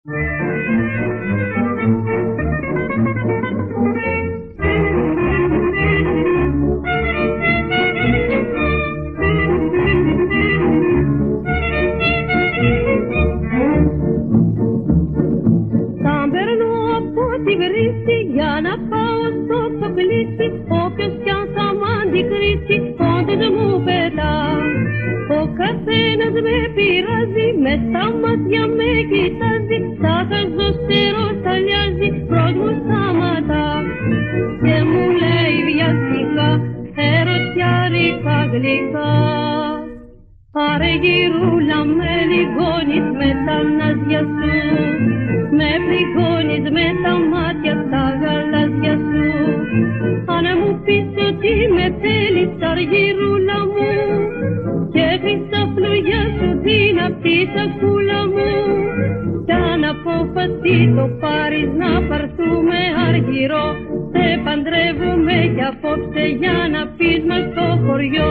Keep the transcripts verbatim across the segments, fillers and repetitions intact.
Για να πάω στο ξοπλίτσι, όποιος κι αν θα μ' αντικρίσει, όντως μου πετά. Ο καθένας με πειράζει, μες στα μάτια με κοιτάζει, σαν χαζοστερός αλιάζει, προς μου σταματά. Και μου λέει βιαστικά, ερωτιάρικα γλυκά. Άρε γυρούλα με λιγώνεις με τα ναζιά σου, με πληγώνεις με τα μάτια τα γαλάζια σου. Αν μου πεις ότι με θέλεις αργυρούλα μου, και έχεις τα φλουριά σου την απ' τη σακούλα μου, κι αν απόφαση το πάρεις να πάρθουμε αργυρό, σε παντρεύουμε κι απόψε για να πεις μες στο χωριό.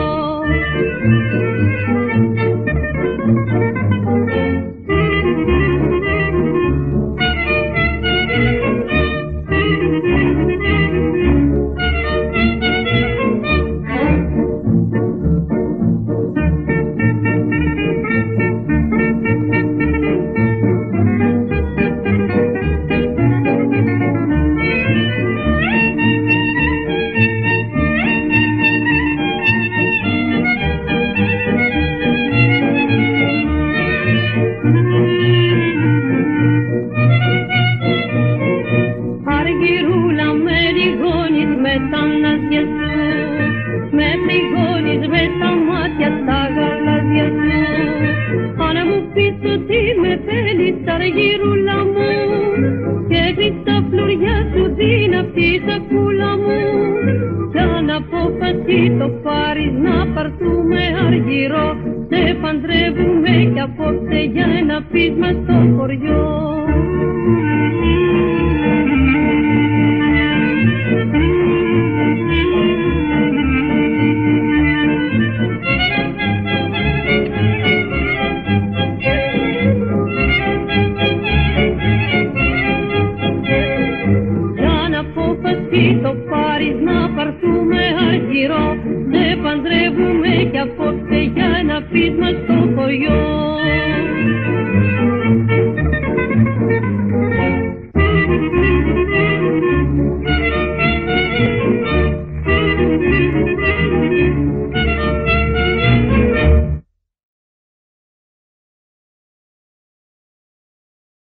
Αργυρούλα μου, και έχεις τα φλουριά σου την απ' τη σακούλα μου, κι αν απόφαση το πάρεις να πάρθουμε αργυρό, σε παντρεύουμε κι απόψε για να πεις μες στο χωριό.